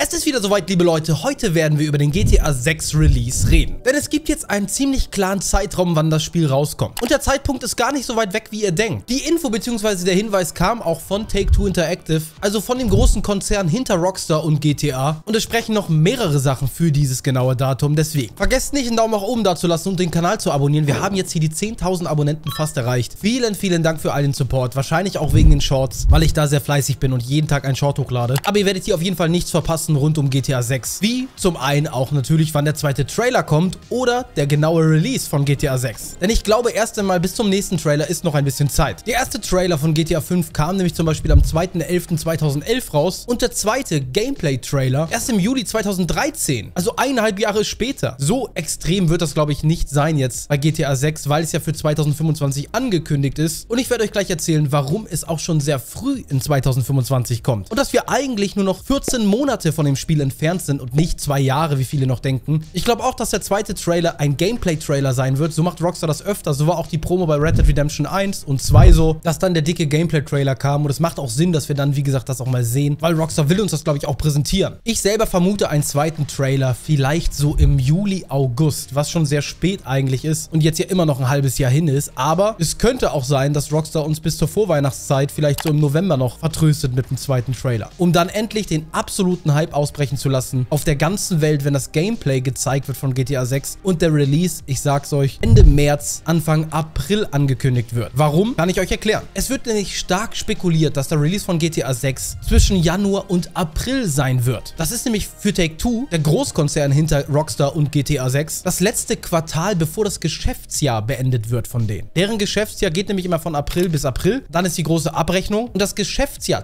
Es ist wieder soweit, liebe Leute. Heute werden wir über den GTA 6 Release reden. Denn es gibt jetzt einen ziemlich klaren Zeitraum, wann das Spiel rauskommt. Und der Zeitpunkt ist gar nicht so weit weg, wie ihr denkt. Die Info bzw. der Hinweis kam auch von Take-Two Interactive, also von dem großen Konzern hinter Rockstar und GTA. Und es sprechen noch mehrere Sachen für dieses genaue Datum. Deswegen vergesst nicht, einen Daumen nach oben da zu lassen und den Kanal zu abonnieren. Wir haben jetzt hier die 10.000 Abonnenten fast erreicht. Vielen, vielen Dank für all den Support. Wahrscheinlich auch wegen den Shorts, weil ich da sehr fleißig bin und jeden Tag einen Short hochlade. Aber ihr werdet hier auf jeden Fall nichts verpassen rund um GTA 6. Wie zum einen auch natürlich, wann der zweite Trailer kommt oder der genaue Release von GTA 6. Denn ich glaube, erst einmal bis zum nächsten Trailer ist noch ein bisschen Zeit. Der erste Trailer von GTA 5 kam nämlich zum Beispiel am 2.11.2011 raus und der zweite Gameplay-Trailer erst im Juli 2013. Also 1,5 Jahre später. So extrem wird das, glaube ich, nicht sein jetzt bei GTA 6, weil es ja für 2025 angekündigt ist. Und ich werde euch gleich erzählen, warum es auch schon sehr früh in 2025 kommt. Und dass wir eigentlich nur noch 14 Monate von dem Spiel entfernt sind und nicht 2 Jahre, wie viele noch denken. Ich glaube auch, dass der zweite Trailer ein Gameplay-Trailer sein wird. So macht Rockstar das öfter. So war auch die Promo bei Red Dead Redemption 1 und 2 so, dass dann der dicke Gameplay-Trailer kam. Und es macht auch Sinn, dass wir dann, wie gesagt, das auch mal sehen, weil Rockstar will uns das, glaube ich, auch präsentieren. Ich selber vermute einen zweiten Trailer vielleicht so im Juli, August, was schon sehr spät eigentlich ist und jetzt ja immer noch ein halbes Jahr hin ist. Aber es könnte auch sein, dass Rockstar uns bis zur Vorweihnachtszeit vielleicht so im November noch vertröstet mit dem zweiten Trailer. Um dann endlich den absoluten Hype ausbrechen zu lassen auf der ganzen Welt, wenn das Gameplay gezeigt wird von GTA 6 und der Release, ich sag's euch, Ende März, Anfang April angekündigt wird. Warum? Kann ich euch erklären. Es wird nämlich stark spekuliert, dass der Release von GTA 6 zwischen Januar und April sein wird. Das ist nämlich für Take-Two, der Großkonzern hinter Rockstar und GTA 6, das letzte Quartal, bevor das Geschäftsjahr beendet wird von denen. Deren Geschäftsjahr geht nämlich immer von April bis April. Dann ist die große Abrechnung und das Geschäftsjahr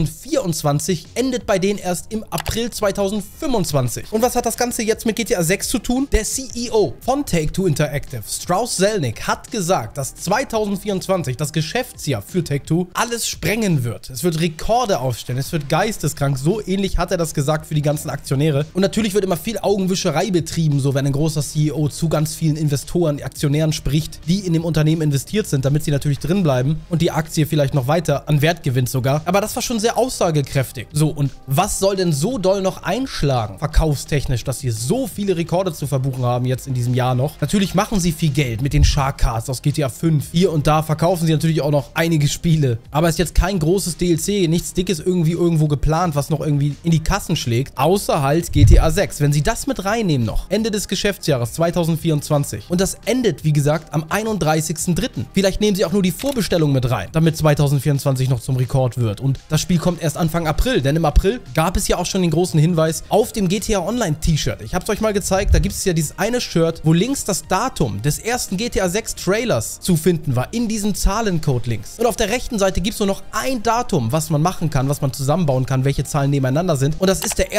2024 endet bei denen erst im April 2025. Und was hat das Ganze jetzt mit GTA 6 zu tun? Der CEO von Take-Two Interactive, Strauss Zelnick, hat gesagt, dass 2024 das Geschäftsjahr für Take-Two alles sprengen wird. Es wird Rekorde aufstellen, es wird geisteskrank. So ähnlich hat er das gesagt für die ganzen Aktionäre. Und natürlich wird immer viel Augenwischerei betrieben, so wenn ein großer CEO zu ganz vielen Investoren, Aktionären spricht, die in dem Unternehmen investiert sind, damit sie natürlich drin bleiben und die Aktie vielleicht noch weiter an Wert gewinnt sogar. Aber das war schon sehr aussagekräftig. So, und was soll denn so doll noch einschlagen, verkaufstechnisch, dass sie so viele Rekorde zu verbuchen haben jetzt in diesem Jahr noch? Natürlich machen sie viel Geld mit den Shark Cards aus GTA 5. Hier und da verkaufen sie natürlich auch noch einige Spiele. Aber es ist jetzt kein großes DLC, nichts Dickes irgendwie irgendwo geplant, was noch irgendwie in die Kassen schlägt, außer halt GTA 6. Wenn sie das mit reinnehmen noch, Ende des Geschäftsjahres 2024. Und das endet, wie gesagt, am 31.03. Vielleicht nehmen sie auch nur die Vorbestellung mit rein, damit 2024 noch zum Rekord wird. Und das Spiel kommt erst Anfang April, denn im April gab es ja auch schon den großen Hinweis auf dem GTA Online T-Shirt. Ich habe es euch mal gezeigt, da gibt es ja dieses eine Shirt, wo links das Datum des ersten GTA 6 Trailers zu finden war, in diesem Zahlencode links. Und auf der rechten Seite gibt es nur noch ein Datum, was man machen kann, was man zusammenbauen kann, welche Zahlen nebeneinander sind. Und das ist der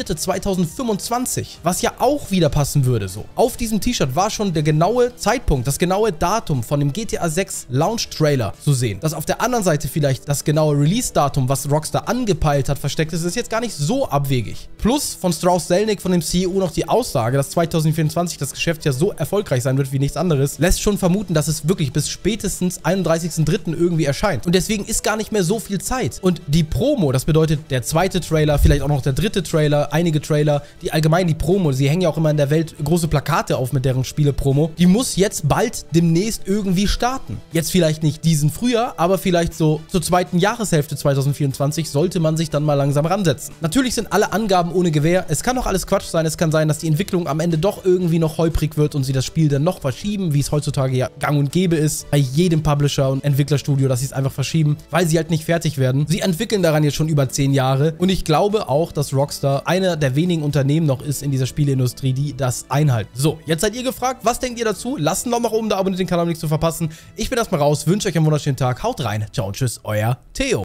1.4.2025, was ja auch wieder passen würde so. Auf diesem T-Shirt war schon der genaue Zeitpunkt, das genaue Datum von dem GTA 6 Launch Trailer zu sehen. Dass auf der anderen Seite vielleicht das genaue Release-Datum, was Rockstar angepeilt hat, versteckt ist, ist jetzt gar nicht so abwegig. Plus von Strauss Zelnick, von dem CEO, noch die Aussage, dass 2024 das Geschäftsjahr so erfolgreich sein wird wie nichts anderes, lässt schon vermuten, dass es wirklich bis spätestens 31.03. irgendwie erscheint. Und deswegen ist gar nicht mehr so viel Zeit. Und die Promo, das bedeutet der zweite Trailer, vielleicht auch noch der dritte Trailer, einige Trailer, die allgemein die Promo, sie hängen ja auch immer in der Welt große Plakate auf mit deren Spiele-Promo, die muss jetzt bald demnächst irgendwie starten. Jetzt vielleicht nicht diesen Frühjahr, aber vielleicht so zur zweiten Jahreshälfte 2024 sollte man sich dann mal langsam ransetzen. Natürlich sind alle Angaben ohne Gewähr. Es kann doch alles Quatsch sein. Es kann sein, dass die Entwicklung am Ende doch irgendwie noch holprig wird und sie das Spiel dann noch verschieben, wie es heutzutage ja gang und gäbe ist. Bei jedem Publisher und Entwicklerstudio, dass sie es einfach verschieben, weil sie halt nicht fertig werden. Sie entwickeln daran jetzt schon über 10 Jahre und ich glaube auch, dass Rockstar einer der wenigen Unternehmen noch ist in dieser Spieleindustrie, die das einhalten. So, jetzt seid ihr gefragt. Was denkt ihr dazu? Lasst einen Daumen nach oben da, abonniert den Kanal, um nichts zu verpassen. Ich bin erstmal raus, wünsche euch einen wunderschönen Tag. Haut rein. Ciao und tschüss, euer Theo.